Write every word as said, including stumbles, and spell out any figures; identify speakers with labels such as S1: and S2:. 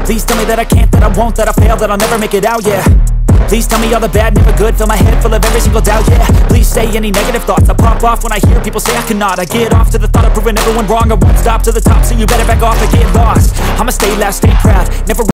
S1: Please tell me that I can't, that I won't, that I fail, that I'll never make it out, yeah. Please tell me all the bad, never good. Fill my head full of every single doubt, yeah. Please say any negative thoughts. I pop off when I hear people say I cannot. I get off to the thought of proving everyone wrong. I won't stop to the top, so you better back off and get lost. I'ma stay loud, stay proud, never